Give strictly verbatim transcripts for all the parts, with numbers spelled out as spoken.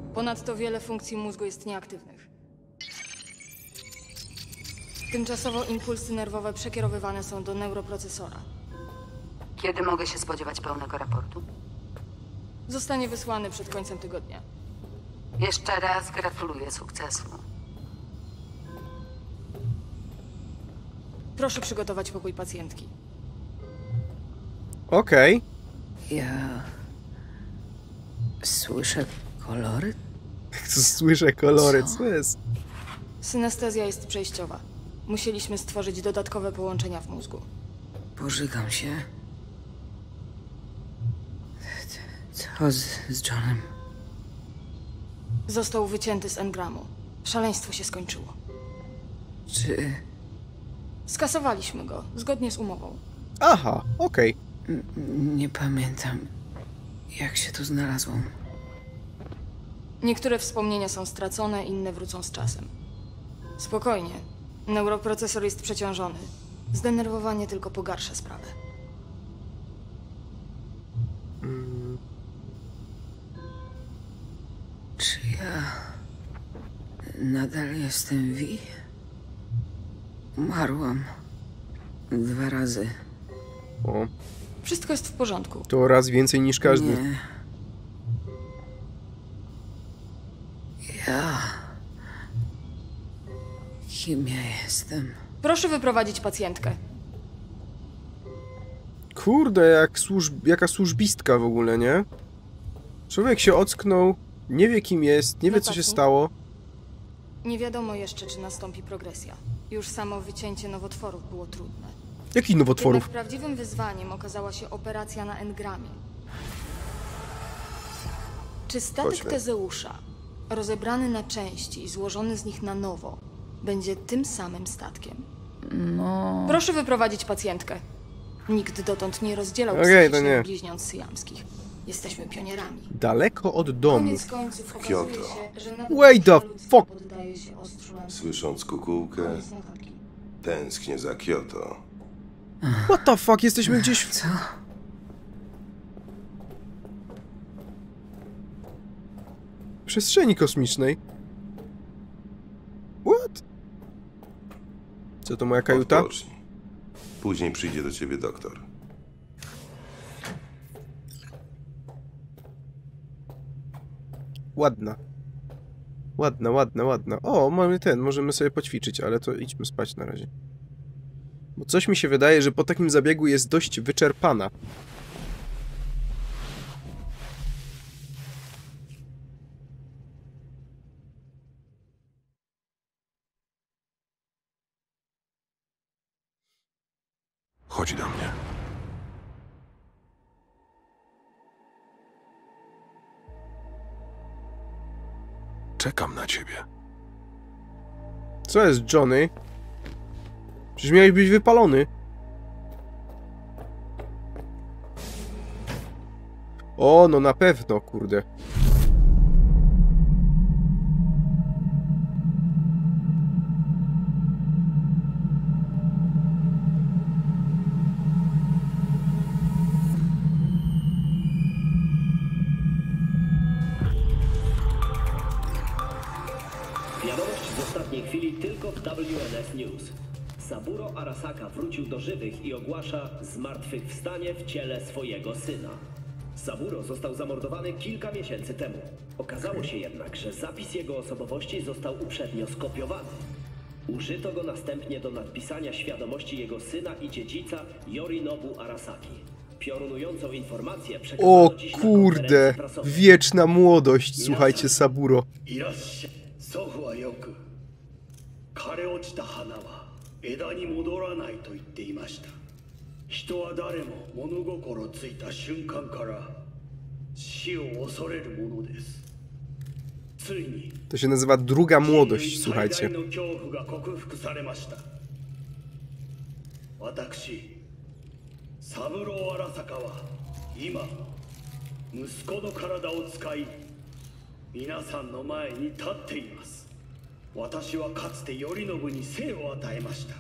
Ponadto wiele funkcji mózgu jest nieaktywnych. Tymczasowo impulsy nerwowe przekierowywane są do neuroprocesora. Kiedy mogę się spodziewać pełnego raportu? Zostanie wysłany przed końcem tygodnia. Jeszcze raz gratuluję sukcesu. Proszę przygotować pokój pacjentki. Okej. Okay. Ja... słyszę kolory? Słyszę kolory, co jest? Synestezja jest przejściowa. Musieliśmy stworzyć dodatkowe połączenia w mózgu. Pożygam się. Co z, z Johnem? Został wycięty z engramu. Szaleństwo się skończyło. Czy... Skasowaliśmy go, zgodnie z umową. Aha, okej. Okay. Nie pamiętam, jak się tu znalazłam. Niektóre wspomnienia są stracone, inne wrócą z czasem. Spokojnie. Neuroprocesor jest przeciążony. Zdenerwowanie tylko pogarsza sprawę. Mm. Czy ja... nadal jestem Vi? Umarłam. Dwa razy. O. Wszystko jest w porządku. To raz więcej niż każdy. Nie. Ja... Kim ja jestem? Proszę wyprowadzić pacjentkę. Kurde, jak służb... jaka służbistka w ogóle, nie? Człowiek się ocknął, nie wie kim jest, nie wie co się stało. Nie wiadomo jeszcze, czy nastąpi progresja. Już samo wycięcie nowotworów było trudne. Jakich nowotworów? Jednak prawdziwym wyzwaniem okazała się operacja na engramie. Czy statek Chodźmy. Tezeusza, rozebrany na części i złożony z nich na nowo, będzie tym samym statkiem? No... Proszę wyprowadzić pacjentkę. Nikt dotąd nie rozdzielał Okej, to psychicznych nie. bliźniąt syjamskich. Jesteśmy pionierami. Daleko od domu. Koniec końców okazuje Kyoto. się, że nawet Wait the ludzka fuck. poddaje się ostrzu lampy. Słysząc kukułkę, Koniec notatki. tęsknię za Kyoto. What the fuck, jesteśmy gdzieś w... Co? przestrzeni kosmicznej. What? Co to, moja kajuta? Odpocznij. Później przyjdzie do ciebie doktor. Ładna. Ładna, ładna, ładna. O, mamy ten, możemy sobie poćwiczyć, ale to idźmy spać na razie. Bo coś mi się wydaje, że po takim zabiegu jest dość wyczerpana. Chodź do mnie. Czekam na ciebie. Co jest, Johnny? Przecież miałeś być wypalony. O, no na pewno, kurde. Wiadomość z ostatniej chwili tylko w W N S News. Saburo Arasaka wrócił do żywych i ogłasza zmartwychwstanie w ciele swojego syna. Saburo został zamordowany kilka miesięcy temu. Okazało się jednak, że zapis jego osobowości został uprzednio skopiowany. Użyto go następnie do nadpisania świadomości jego syna i dziedzica Yorinobu Arasaki. Piorunującą informację przekazano O dziś na kurde, konferencji prasowej. wieczna młodość, słuchajcie, Saburo. 祖父はよく枯れ落ちた花は枝に戻らないと言っていました。人は誰も物心ついた瞬間から死を恐れるものです。ついに To się nazywa druga młodość, słuchajcie. 最大の恐怖が克服されました。私三郎荒坂は今息子の体を使い 皆さんの前に立っています。私はかつて頼信に生を与えました。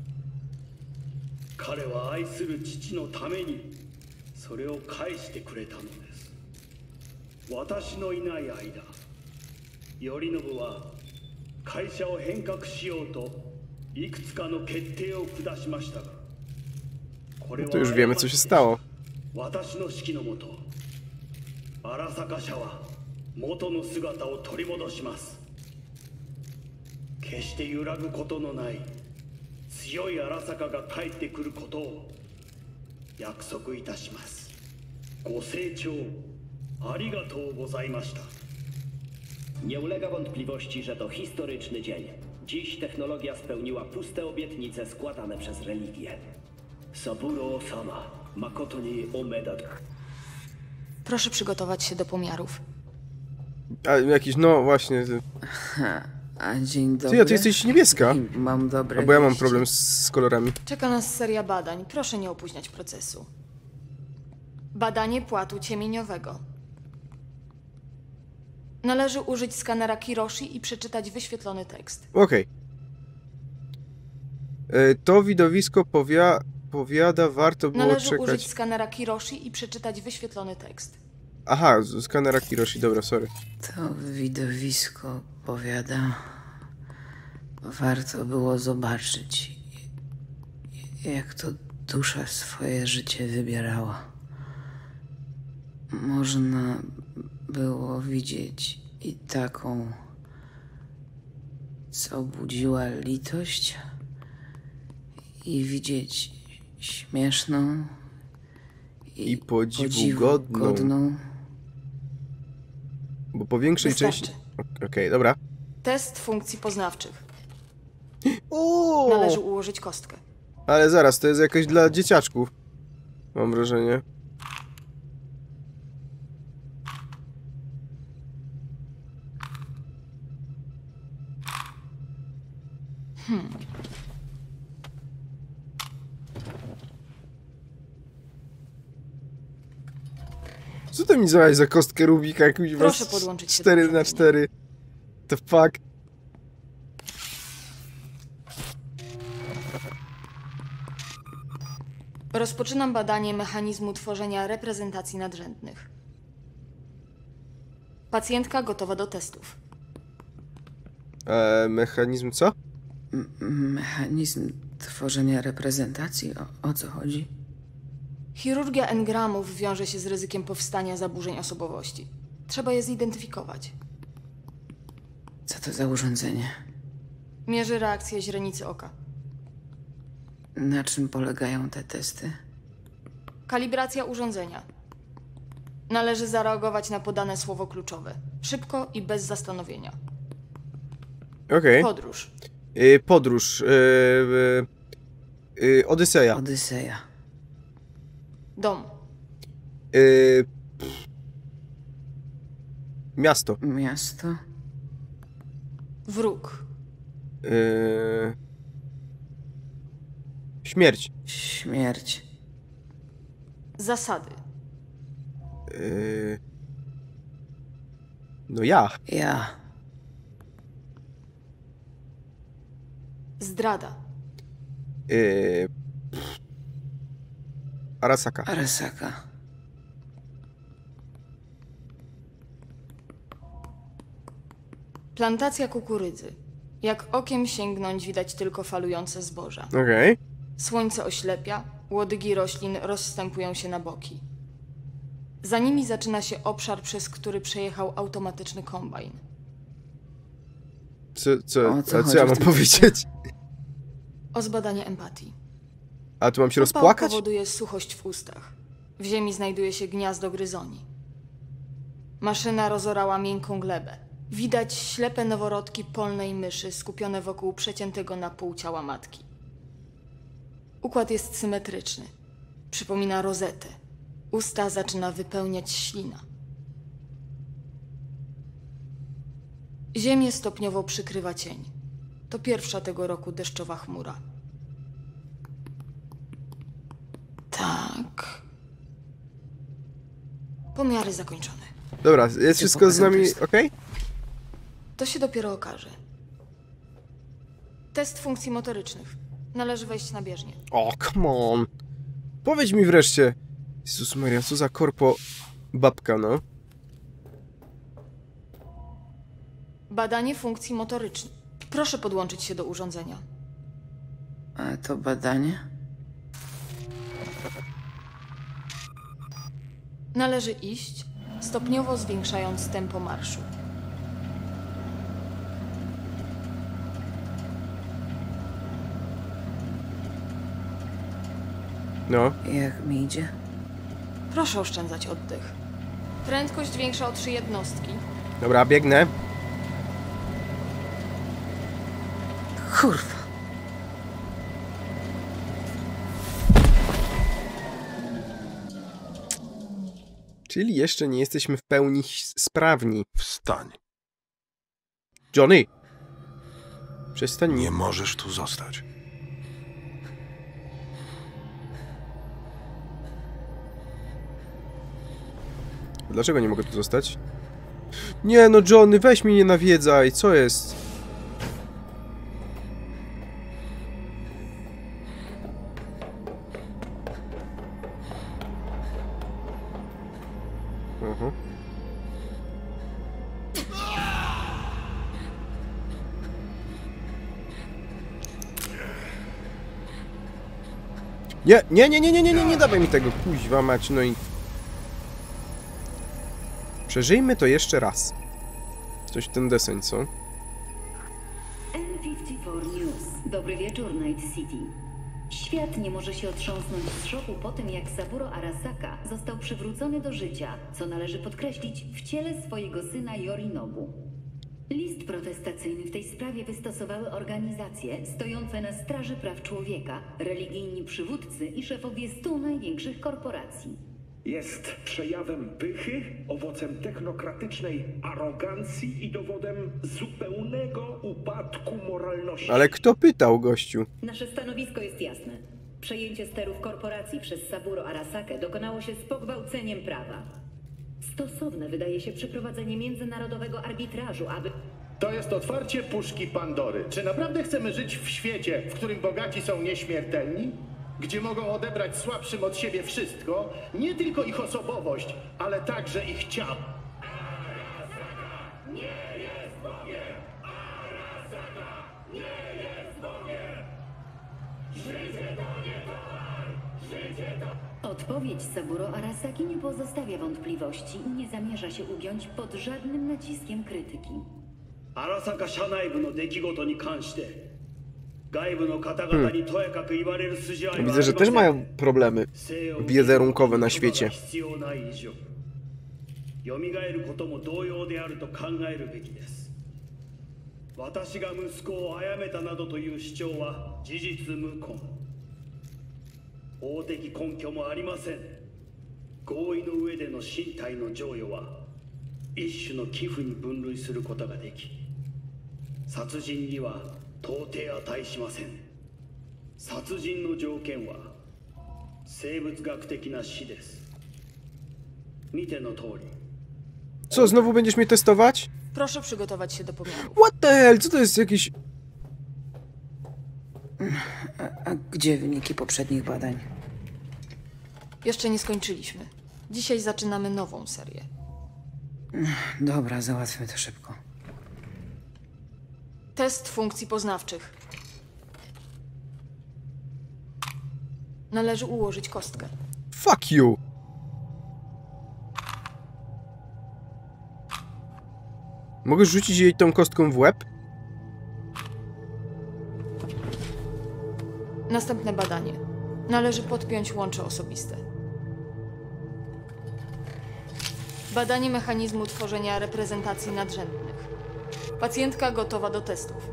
彼は愛する父のためにそれを返してくれたのです。私のいない間、 頼信は会社を変革しようといくつかの決定を下しましたが、これは To już wiemy, co się stało. 私の指揮のもと、荒坂社は元の姿を取り戻します。決して揺らぐことのない強い荒坂が帰ってくることを約束いたします。ご清聴ありがとうございました。Nie ulega wątpliwości, że to historyczny dzień. Dziś technologia spełniła puste obietnice składane przez religię. Saburo-sama, makoto ni omedat. Proszę przygotować się do pomiarów. A jakiś, no właśnie. Ty, A dzień dobry. ty, a ty jesteś niebieska. I mam dobre Bo ja mam wieści. problem z, z kolorami. Czeka nas seria badań. Proszę nie opóźniać procesu. Badanie płatu ciemieniowego. Należy użyć skanera Kiroshi i przeczytać wyświetlony tekst. Okej. Okay. To widowisko powia powiada, warto było Należy czekać. użyć skanera Kiroshi i przeczytać wyświetlony tekst. Aha, z skanera Kiroshi, dobra, sorry. To widowisko powiada, warto było zobaczyć, jak to dusza swoje życie wybierała. Można było widzieć i taką, co budziła litość, i widzieć śmieszną i, I podziwu godną. godną. Bo po większej Wystarczy. części... Okej, okay, dobra. Test funkcji poznawczych. O! Należy ułożyć kostkę. Ale zaraz, to jest jakaś dla dzieciaczków. Mam wrażenie. Hmm. Co to mi zabrać za kostkę Rubika? Jakąś Proszę podłączyć się do cztery na urządzenia. cztery. The fuck? Rozpoczynam badanie mechanizmu tworzenia reprezentacji nadrzędnych. Pacjentka gotowa do testów. E, mechanizm co? M- mechanizm tworzenia reprezentacji? O, o co chodzi? Chirurgia engramów wiąże się z ryzykiem powstania zaburzeń osobowości. Trzeba je zidentyfikować. Co to za urządzenie? Mierzy reakcję źrenicy oka. Na czym polegają te testy? Kalibracja urządzenia. Należy zareagować na podane słowo kluczowe. Szybko i bez zastanowienia. Okej. Okay. Podróż. Y, podróż. Y, y, y, Odyseja. Odyseja. Dom. Y, miasto. Miasto. Wróg. Y, śmierć. Śmierć. Zasady. Y, no ja. Ja. Zdrada. Y, Arasaka. Arasaka. Plantacja kukurydzy. Jak okiem sięgnąć, widać tylko falujące zboża. Okej. Okay. Słońce oślepia, łodygi roślin rozstępują się na boki. Za nimi zaczyna się obszar, przez który przejechał automatyczny kombajn. Co, co, O co a co chodzi ja w mam tym powiedzieć? O zbadanie empatii. A tu mam się Upał rozpłakać? powoduje suchość w ustach. W ziemi znajduje się gniazdo gryzoni. Maszyna rozorała miękką glebę. Widać ślepe noworodki polnej myszy skupione wokół przeciętego na pół ciała matki. Układ jest symetryczny. Przypomina rozetę. Usta zaczyna wypełniać ślina. Ziemię stopniowo przykrywa cień. To pierwsza tego roku deszczowa chmura. Tak. Pomiary zakończone. Dobra, jest wszystko z nami pokazał okej? Okay? To się dopiero okaże. Test funkcji motorycznych. Należy wejść na bieżnię. O, come on. Powiedz mi wreszcie. Jezus Maria, co za korpo babka, no. Badanie funkcji motorycznych. Proszę podłączyć się do urządzenia. A to badanie? Należy iść, stopniowo zwiększając tempo marszu. No. Jak mi idzie? Proszę oszczędzać oddech. Prędkość większa o trzy jednostki. Dobra, biegnę. Kurwa. Czyli jeszcze nie jesteśmy w pełni sprawni. Wstań. Johnny! Przestań. Nie możesz tu zostać. Dlaczego nie mogę tu zostać? Nie no, Johnny, weź mnie nie nawiedzaj. Co jest? Mhm. Nie, nie, nie, nie, nie, nie, nie, nie dawaj mi tego, kuźwa mać, no i... Przeżyjmy to jeszcze raz. Coś ten deseń, co? N pięćdziesiąt cztery News. Dobry wieczór, Night City. Świat nie może się otrząsnąć z szoku po tym, jak Saburo Arasaka został przywrócony do życia, co należy podkreślić, w ciele swojego syna Yorinobu. List protestacyjny w tej sprawie wystosowały organizacje stojące na straży praw człowieka, religijni przywódcy i szefowie stu największych korporacji. Jest przejawem pychy, owocem technokratycznej arogancji i dowodem zupełnego upadku moralności. Ale kto pytał, gościu? Nasze stanowisko jest jasne. Przejęcie sterów korporacji przez Saburo Arasakę dokonało się z pogwałceniem prawa. Stosowne wydaje się przeprowadzenie międzynarodowego arbitrażu, aby... To jest otwarcie puszki Pandory. Czy naprawdę chcemy żyć w świecie, w którym bogaci są nieśmiertelni? Gdzie mogą odebrać słabszym od siebie wszystko, nie tylko ich osobowość, ale także ich ciało. Arasaka nie jest Bogiem! Arasaka nie jest Bogiem! Życie to nie towar! Życie to... Odpowiedź Saburo Arasaki nie pozostawia wątpliwości i nie zamierza się ugiąć pod żadnym naciskiem krytyki. Arasaka 社内部の出来事に関して外部の方々にとやかく言われる筋合いはありません。 Widzę, że też mają problemy wizerunkowe na świecie. 蘇ることも同様であると考えるべきです。私が息子を殺めたなどという主張は事実無根。法的根拠もありません。合意の上での身体の贈与は一種の寄付に分類することができ、殺人には到底値しません。殺人の条件は生物学的な死です。見ての通り。 Co, znowu będziesz mnie testować? Proszę przygotować się do pomiaru. What the hell? Co to jest jakiś... A, a gdzie wyniki poprzednich badań? Jeszcze nie skończyliśmy. Dzisiaj zaczynamy nową serię. Dobra, załatwmy to szybko. Test funkcji poznawczych. Należy ułożyć kostkę. Fuck you! Mogę rzucić jej tą kostką w łeb? Następne badanie. Należy podpiąć łącze osobiste. Badanie mechanizmu tworzenia reprezentacji nadrzędnych. Pacjentka gotowa do testów.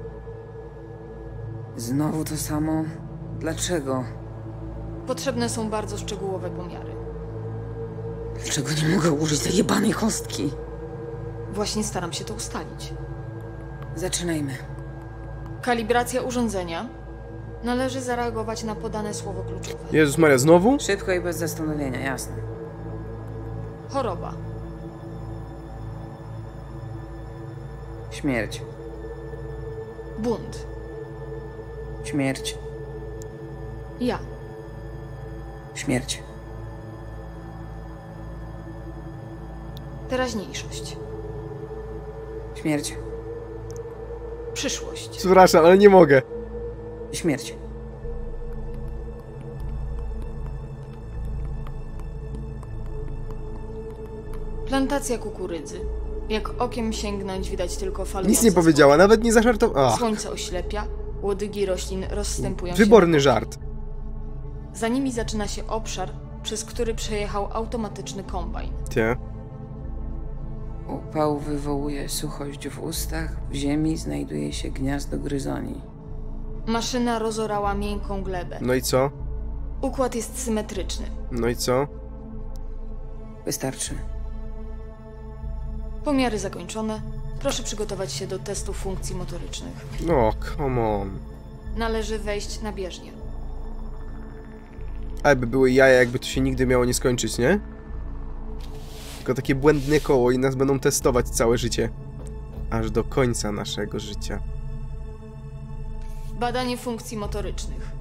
Znowu to samo? Dlaczego? Potrzebne są bardzo szczegółowe pomiary. Dlaczego nie mogę użyć tej jebanej kostki? Właśnie staram się to ustalić. Zaczynajmy. Kalibracja urządzenia. Należy zareagować na podane słowo kluczowe. Jezus Maria, znowu? Szybko i bez zastanowienia, jasne. Choroba. Śmierć. Bunt. Śmierć. Ja. Śmierć. Teraźniejszość. Śmierć. Przyszłość. Przepraszam, ale nie mogę. Śmierć. Plantacja kukurydzy. Jak okiem sięgnąć, widać tylko falujące Nic nie powiedziała, nawet nie zażartowała. Słońce oślepia, łodygi roślin rozstępują się. Wyborny żart. Za nimi zaczyna się obszar, przez który przejechał automatyczny kombajn. Tie. Upał wywołuje suchość w ustach, w ziemi znajduje się gniazdo gryzoni. Maszyna rozorała miękką glebę. No i co? Układ jest symetryczny. No i co? Wystarczy. Pomiary zakończone. Proszę przygotować się do testu funkcji motorycznych. No, come on. Należy wejść na bieżnię. Ale by były jaja, jakby to się nigdy miało nie skończyć, nie? Tylko takie błędne koło i nas będą testować całe życie. Aż do końca naszego życia. Badanie funkcji motorycznych.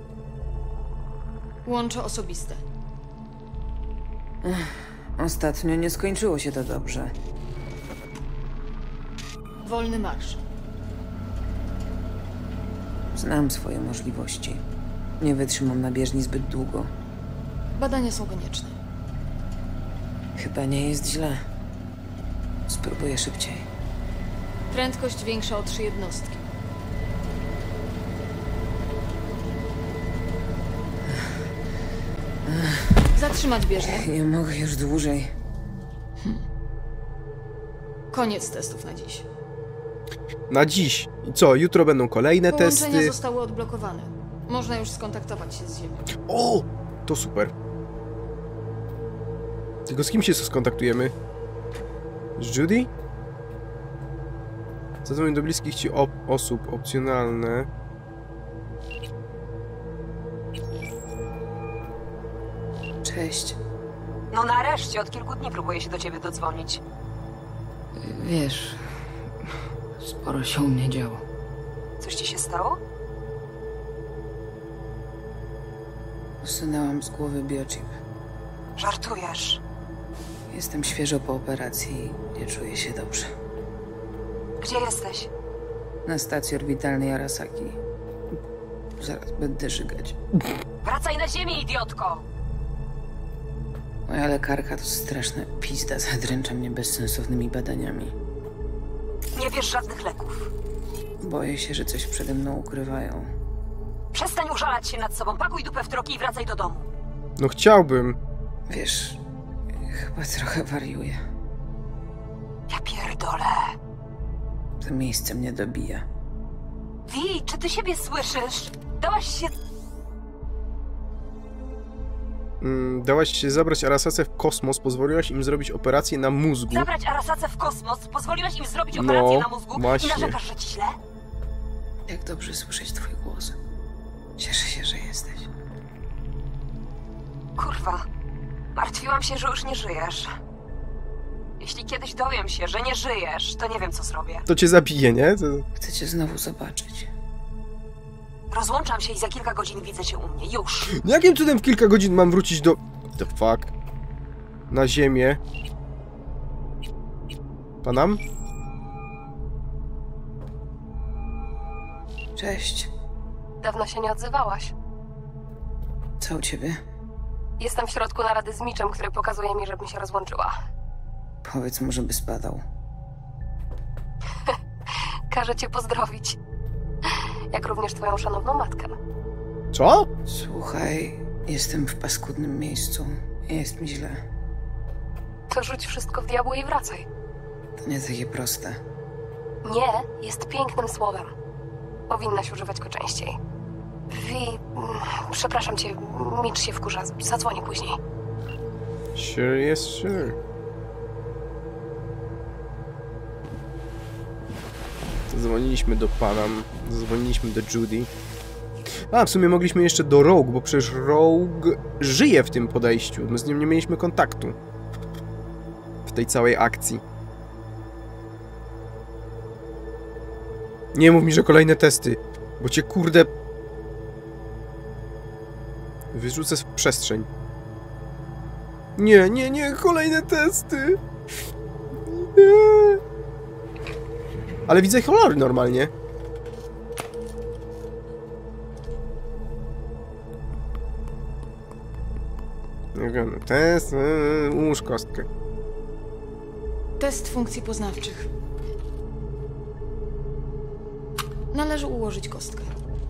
Łącze osobiste. Ostatnio nie skończyło się to dobrze. Wolny marsz. Znam swoje możliwości. Nie wytrzymam na bieżni zbyt długo. Badania są konieczne. Chyba nie jest źle. Spróbuję szybciej. Prędkość większa o trzy jednostki. Zatrzymać bieżnię. Nie mogę już dłużej. Koniec testów na dziś. Na dziś. I co? Jutro będą kolejne Połączenia testy. zostały odblokowane. Można już skontaktować się z Ziemią. O! To super. Tylko z kim się skontaktujemy? Z Judy? Zadzwoń do bliskich ci op osób. Opcjonalne. Cześć. No nareszcie, od kilku dni próbuję się do ciebie dodzwonić. Wiesz, sporo się u mnie działo. Coś ci się stało? Usunęłam z głowy biochip. Żartujesz. Jestem świeżo po operacji i nie czuję się dobrze. Gdzie jesteś? Na stacji orbitalnej Arasaki. Zaraz będę żygać. Wracaj na ziemię, idiotko! Moja lekarka to straszna pizda, zadręcza mnie bezsensownymi badaniami. Nie bierz żadnych leków. Boję się, że coś przede mną ukrywają. Przestań użalać się nad sobą, pakuj dupę w troki i wracaj do domu. No chciałbym. Wiesz, chyba trochę wariuję. Ja pierdolę. To miejsce mnie dobija. Wi, czy ty siebie słyszysz? Dałaś się... Mm, dałaś się zabrać Arasace w kosmos, pozwoliłaś im zrobić operację na mózgu. Zabrać Arasace w kosmos, pozwoliłaś im zrobić operację No, na mózgu właśnie. i narzekasz, że ci źle? Jak dobrze słyszeć twój głos. Cieszę się, że jesteś. Kurwa, martwiłam się, że już nie żyjesz. Jeśli kiedyś dowiem się, że nie żyjesz, to nie wiem, co zrobię. To cię zabije, nie? To... Chcę cię znowu zobaczyć. Rozłączam się i za kilka godzin widzę cię u mnie. Już. Jakim cudem w kilka godzin mam wrócić do... The fuck? Na ziemię. Panam? Cześć. Dawno się nie odzywałaś. Co u ciebie? Jestem w środku narady z Mitchem, który pokazuje mi, żebym się rozłączyła. Powiedz mu, żeby spadał. Każę cię pozdrowić. Jak również twoją szanowną matkę. Co? Słuchaj, jestem w paskudnym miejscu. Jest mi źle. To rzuć wszystko w diabły i wracaj. To nie takie proste. Nie jest pięknym słowem. Powinnaś używać go częściej. Wi, mm, przepraszam cię, Mitch się wkurza. Zadzwonię później. Sure, yes, sure. Zadzwoniliśmy do Panam, zadzwoniliśmy do Judy. A, w sumie mogliśmy jeszcze do Rogue, bo przecież Rogue żyje w tym podejściu. My z nim nie mieliśmy kontaktu. W tej całej akcji. Nie mów mi, że kolejne testy, bo cię kurde... wyrzucę w przestrzeń. Nie, nie, nie, kolejne testy. Nie. Ale widzę kolory normalnie. Test, yy, ułóż kostkę. Test funkcji poznawczych. Należy ułożyć kostkę.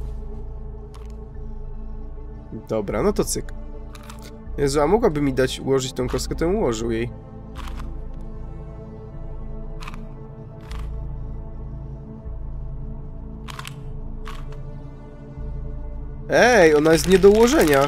Dobra, no to cyk. Jezu, a mogłaby mi dać ułożyć tą kostkę, to bym ułożył jej. Ej, ona jest nie do ułożenia.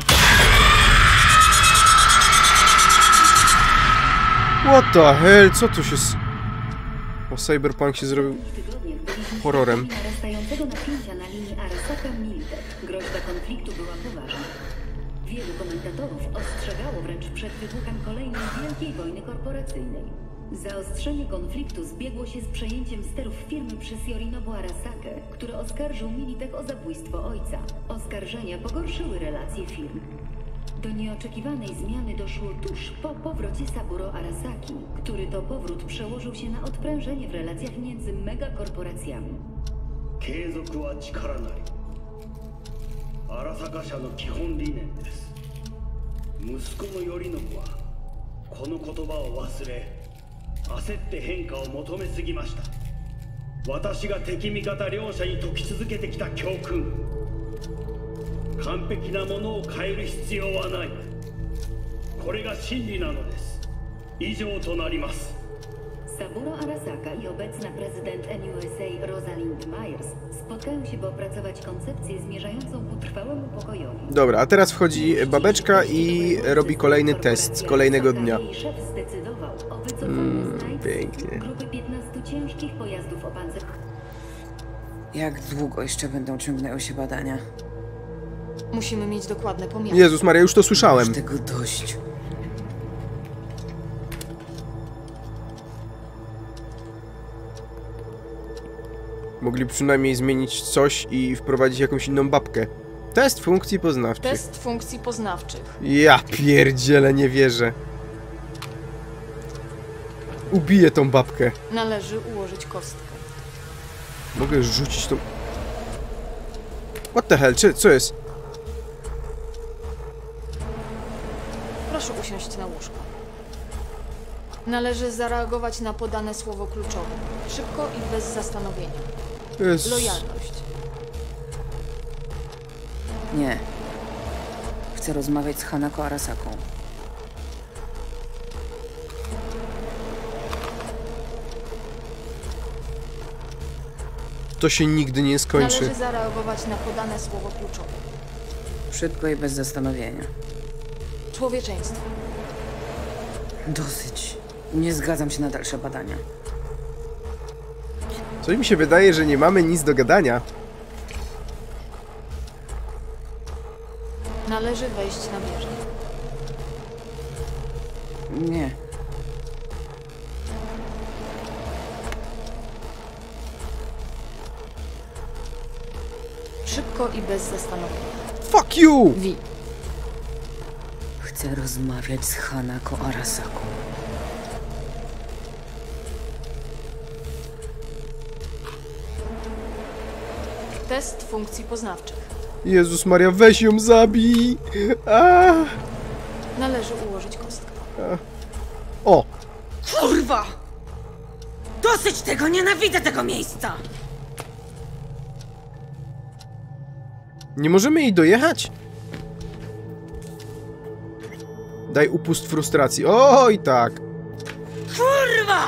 What the hell? Co tu się... s- O, Cyberpunk się zrobił horrorem. Narastającego napięcia na linii Arasaka-Militech. Groźba konfliktu była poważna. Wielu komentatorów ostrzegało wręcz przed wybuchem kolejnej wielkiej wojny korporacyjnej. Zaostrzenie konfliktu zbiegło się z przejęciem sterów firmy przez Yorinobu Arasakę, który oskarżył Militech o zabójstwo ojca. Oskarżenia pogorszyły relacje firm. Do nieoczekiwanej zmiany doszło tuż po powrocie Saburo Arasaki, który to powrót przełożył się na odprężenie w relacjach między megakorporacjami. 継続は力なり荒坂社の基本理念です。息子の頼信はこの言葉を忘れ焦って変化を求めすぎました。私が敵味方両者に説き続けてきた教訓、完璧なものを変える必要はない。これが真理なのです。以上となります。 Saburo Arasaka i obecna prezydent N U S A Rosalind Myers spotkają się, by opracować koncepcję zmierzającą ku trwałemu pokojowi. Dobra, a teraz wchodzi babeczka i robi kolejny test z kolejnego dnia. Jej szef zdecydował o wycofaniu Mm, z Night pięknie. grupy piętnastu ciężkich pojazdów opancerzonych. Jak długo jeszcze będą ciągnęły się badania? Musimy mieć dokładne pomiary. Jezus Maria, już to słyszałem. Już tego dość. Mogli przynajmniej zmienić coś i wprowadzić jakąś inną babkę. Test funkcji poznawczych. Test funkcji poznawczych. Ja pierdzielę, nie wierzę. Ubiję tą babkę. Należy ułożyć kostkę. Mogę rzucić tą... What the hell? Czy, co jest? Proszę usiąść na łóżko. Należy zareagować na podane słowo kluczowe. Szybko i bez zastanowienia. Jest... Lojalność. Nie. Chcę rozmawiać z Hanako Arasaką. To się nigdy nie skończy. Należy zareagować na podane słowo kluczowe. Szybko i bez zastanowienia. Człowieczeństwo. Dosyć. Nie zgadzam się na dalsze badania. Coś mi się wydaje, że nie mamy nic do gadania. Należy wejść na bieżnię. Nie. Szybko i bez zastanowienia. Fuck you! Wi. Chcę rozmawiać z Hanako Arasaką. Test funkcji poznawczych. Jezus Maria, weź ją zabij! A! Należy ułożyć kostkę. O! Kurwa! Dosyć tego! Nienawidzę tego miejsca! Nie możemy jej dojechać? Daj upust frustracji. Oj, tak. Kurwa!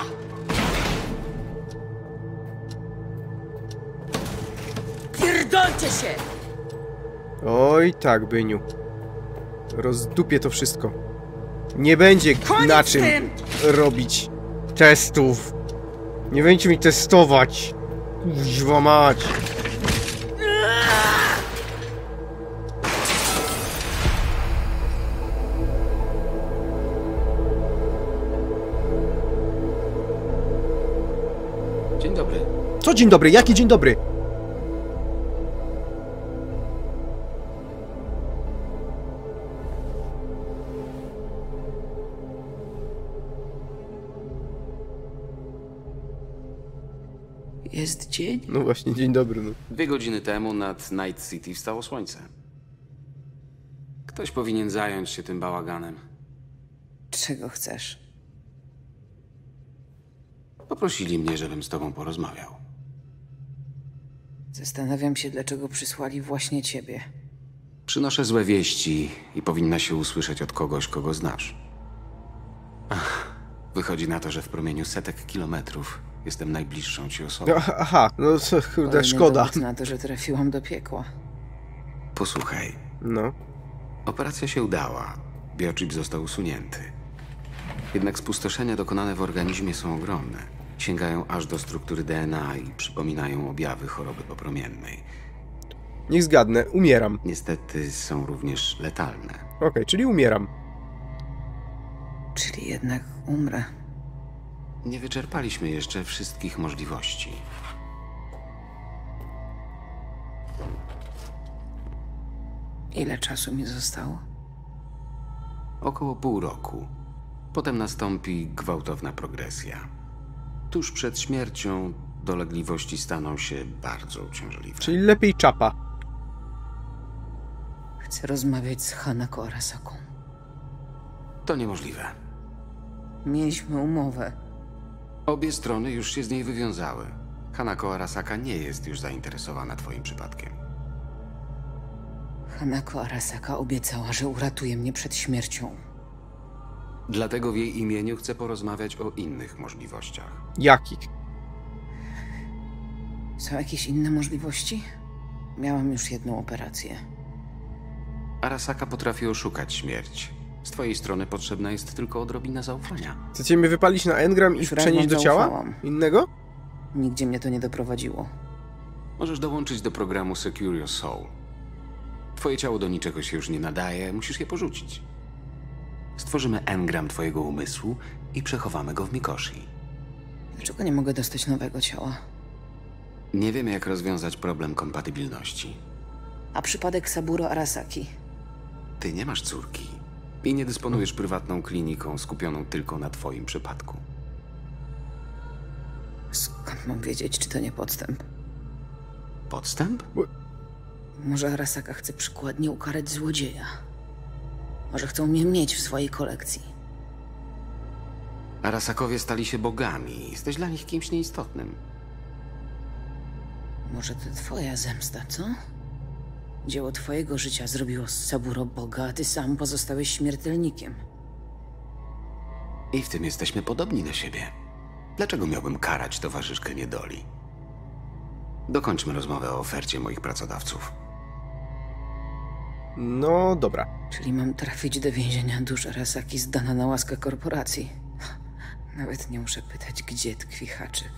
Pierdolcie się! Oj, tak, Byniu. Rozdupię to wszystko. Nie będzie Koniec na czym tym! robić testów. Nie będziecie mi testować. Kuźwa mać. Dzień dobry. Co dzień dobry? Jaki dzień dobry? Jest dzień? No właśnie, dzień dobry. No. Dwie godziny temu nad Night City wstało słońce. Ktoś powinien zająć się tym bałaganem. Czego chcesz? Poprosili mnie, żebym z tobą porozmawiał. Zastanawiam się, dlaczego przysłali właśnie ciebie. Przynoszę złe wieści i powinna się usłyszeć od kogoś, kogo znasz. Ach, wychodzi na to, że w promieniu setek kilometrów jestem najbliższą ci osobą. Aha, no co, kurde, Kolejny szkoda. dowód na to, że trafiłam do piekła. Posłuchaj, No. operacja się udała. Biochip został usunięty. Jednak spustoszenia dokonane w organizmie są ogromne. Sięgają aż do struktury D N A i przypominają objawy choroby popromiennej. Niech zgadnę, umieram. Niestety są również letalne. Okej, okay, czyli umieram. Czyli jednak umrę. Nie wyczerpaliśmy jeszcze wszystkich możliwości. Ile czasu mi zostało? Około pół roku. Potem nastąpi gwałtowna progresja. Tuż przed śmiercią dolegliwości staną się bardzo uciążliwe. Czyli lepiej czapa. Chcę rozmawiać z Hanako Arasaką. To niemożliwe. Mieliśmy umowę. Obie strony już się z niej wywiązały. Hanako Arasaka nie jest już zainteresowana twoim przypadkiem. Hanako Arasaka obiecała, że uratuje mnie przed śmiercią. Dlatego w jej imieniu chcę porozmawiać o innych możliwościach. Jakich? Są jakieś inne możliwości? Miałam już jedną operację. Arasaka potrafi oszukać śmierć. Z twojej strony potrzebna jest tylko odrobina zaufania. Chcecie mnie wypalić na engram i Już raz przenieść wam do ciała? zaufałam. Innego? Nigdzie mnie to nie doprowadziło. Możesz dołączyć do programu Secure Your Soul. Twoje ciało do niczego się już nie nadaje, musisz je porzucić. Stworzymy engram twojego umysłu i przechowamy go w Mikoshi. Dlaczego nie mogę dostać nowego ciała? Nie wiemy, jak rozwiązać problem kompatybilności. A przypadek Saburo Arasaki? Ty nie masz córki i nie dysponujesz prywatną kliniką skupioną tylko na twoim przypadku. Skąd mam wiedzieć, czy to nie podstęp? Podstęp? Może Arasaka chce przykładnie ukarać złodzieja. Może chcą mnie mieć w swojej kolekcji. Arasakowie stali się bogami. Jesteś dla nich kimś nieistotnym. Może to twoja zemsta, co? Dzieło twojego życia zrobiło z Saburo Boga, a ty sam pozostałeś śmiertelnikiem. I w tym jesteśmy podobni do siebie. Dlaczego miałbym karać towarzyszkę niedoli? Dokończmy rozmowę o ofercie moich pracodawców. No dobra. Czyli mam trafić do więzienia dusz Arasaki zdana na łaskę korporacji. Nawet nie muszę pytać, gdzie tkwi haczyk.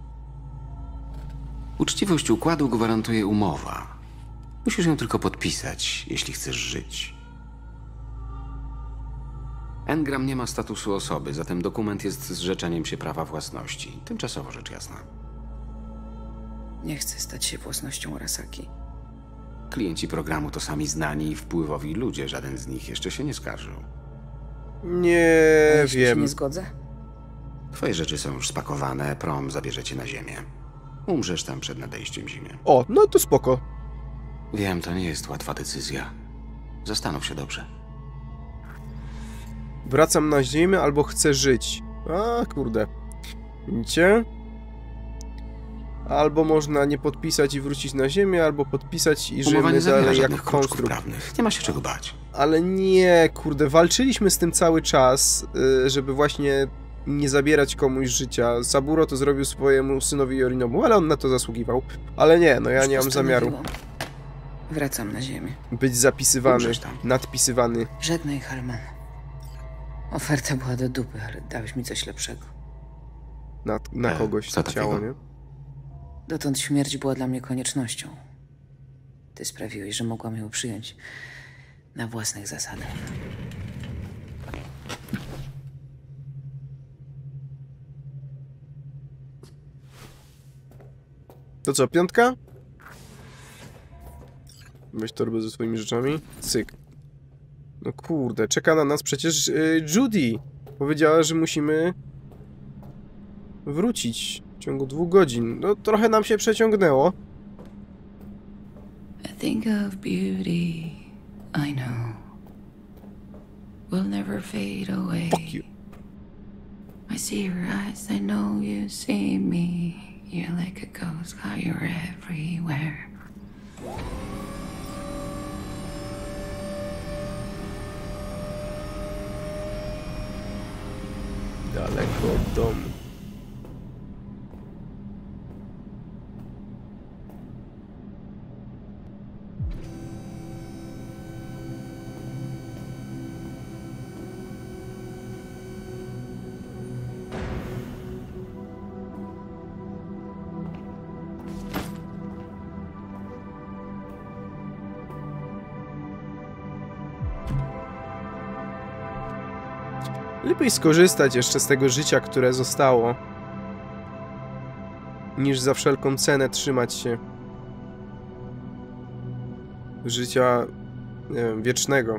Uczciwość układu gwarantuje umowa. Musisz ją tylko podpisać, jeśli chcesz żyć. Engram nie ma statusu osoby, zatem dokument jest zrzeczeniem się prawa własności. Tymczasowo rzecz jasna. Nie chcę stać się własnością Arasaki. Klienci programu to sami znani i wpływowi ludzie. Żaden z nich jeszcze się nie skarżył. Nie A jeśli wiem. się nie zgodzę? Twoje rzeczy są już spakowane, prom zabierze cię na ziemię. Umrzesz tam przed nadejściem zimy. O, no to spoko. Wiem, to nie jest łatwa decyzja. Zastanów się dobrze. Wracam na ziemię albo chcę żyć. A, kurde. Widzicie? Albo można nie podpisać i wrócić na ziemię, albo podpisać i Umowa nie żyjemy zawiera dalej jak żadnych kruczków konstrukt. prawnych. Nie ma się czego bać. Ale nie, kurde, walczyliśmy z tym cały czas, y, żeby właśnie nie zabierać komuś życia. Saburo to zrobił swojemu synowi Yorinobu, ale on na to zasługiwał. Ale nie, no ja Już nie mam zamiaru postanowiłam. Wracam na ziemię. być zapisywany, Umrzesz tam. nadpisywany. Żegnaj, Harman. Oferta była do dupy, ale dałeś mi coś lepszego. Na, na E, kogoś co to ciało, takiego? nie? Dotąd śmierć była dla mnie koniecznością. Ty sprawiłeś, że mogłam ją przyjąć na własnych zasadach. To co, piątka? Weź torbę ze swoimi rzeczami. Cyk. No kurde, czeka na nas przecież y, Judy. Powiedziała, że musimy wrócić w ciągu dwóch godzin. No trochę nam się przeciągnęło. I think of beauty, I know. will never fade away. Fuck you. I see your eyes, I know you see me. You're like a ghost, how you're everywhere. Daleko od domu. Lepiej skorzystać jeszcze z tego życia, które zostało, niż za wszelką cenę trzymać się życia, nie wiem, wiecznego.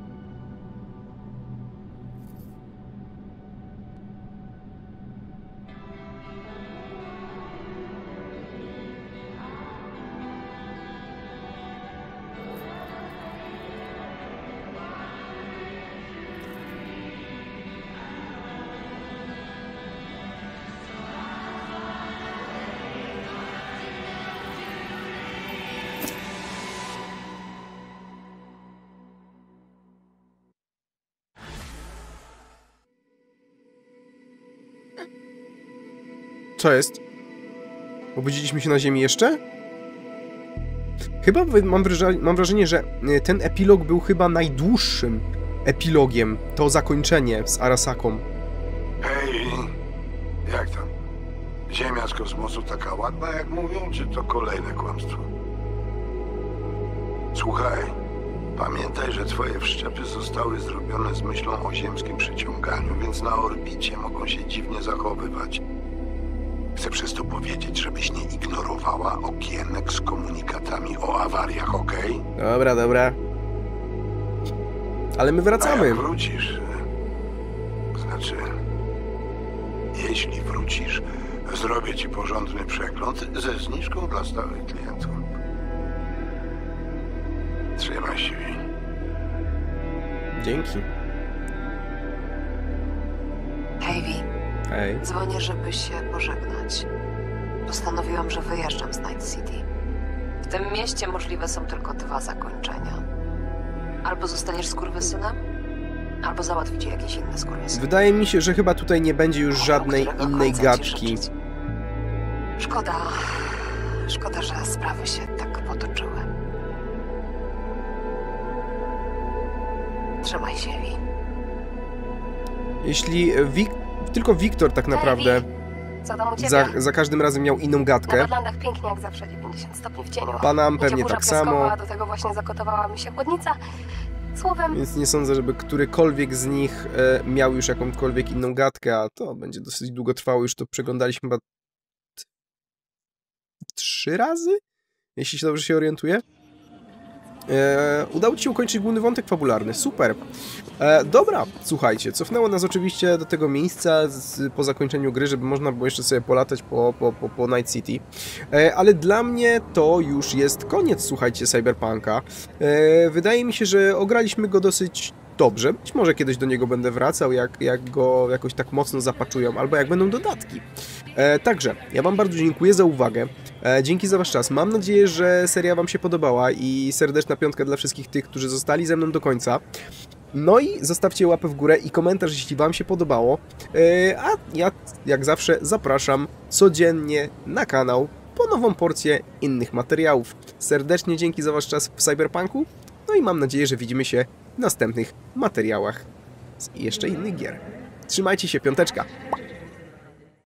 Co jest? Obudziliśmy się na ziemi jeszcze? Chyba mam wrażenie, mam wrażenie, że ten epilog był chyba najdłuższym epilogiem. To zakończenie z Arasaką. Hej, jak tam? Ziemia z kosmosu taka ładna, jak mówią, czy to kolejne kłamstwo? Słuchaj, pamiętaj, że twoje wszczepy zostały zrobione z myślą o ziemskim przyciąganiu, więc na orbicie mogą się dziwnie zachowywać. Chcę przez to powiedzieć, żebyś nie ignorowała okienek z komunikatami o awariach, okej? Okay? Dobra, dobra. Ale my wracamy. A jak wrócisz, znaczy, jeśli wrócisz, zrobię ci porządny przegląd ze zniżką dla stałych klientów. Trzymaj się. Dzięki. Hej, Vi. Hej. Dzwonię, żeby się pożegnać. Postanowiłam, że wyjeżdżam z Night City. W tym mieście możliwe są tylko dwa zakończenia. Albo zostaniesz skurwysynem, albo załatwicie jakieś inne skurwysyny. Wydaje mi się, że chyba tutaj nie będzie już żadnej innej gadki. Szkoda. Szkoda, że sprawy się tak potoczyły. Trzymaj się, Vi. Jeśli Wik tylko Wiktor tak naprawdę Co tam u ciebie? za, za każdym razem miał inną gadkę. Na Badlandach pięknie jak zawsze, dziewięćdziesiąt stopni w cieniu. Panam Idzie pewnie burza tak piaskowa, samo. a do tego właśnie zakotowała mi się chłodnica. Słowem, Więc nie sądzę, żeby którykolwiek z nich e, miał już jakąkolwiek inną gadkę, a to będzie dosyć długo trwało. Już to przeglądaliśmy chyba trzy razy? Jeśli się dobrze się orientuję. E, udało ci się ukończyć główny wątek fabularny. Super. E, dobra, słuchajcie, cofnęło nas oczywiście do tego miejsca z, po zakończeniu gry, żeby można było jeszcze sobie polatać po, po, po, po Night City. E, ale dla mnie to już jest koniec, słuchajcie, Cyberpunka. E, wydaje mi się, że ograliśmy go dosyć dobrze. Być może kiedyś do niego będę wracał, jak, jak go jakoś tak mocno zapaczują, albo jak będą dodatki. E, także, ja wam bardzo dziękuję za uwagę. E, dzięki za wasz czas. Mam nadzieję, że seria wam się podobała i serdeczna piątka dla wszystkich tych, którzy zostali ze mną do końca. No i zostawcie łapę w górę i komentarz, jeśli wam się podobało. E, a ja, jak zawsze, zapraszam codziennie na kanał po nową porcję innych materiałów. Serdecznie dzięki za wasz czas w Cyberpunku. No i mam nadzieję, że widzimy się w następnych materiałach z jeszcze innych gier. Trzymajcie się, piąteczka. Pa!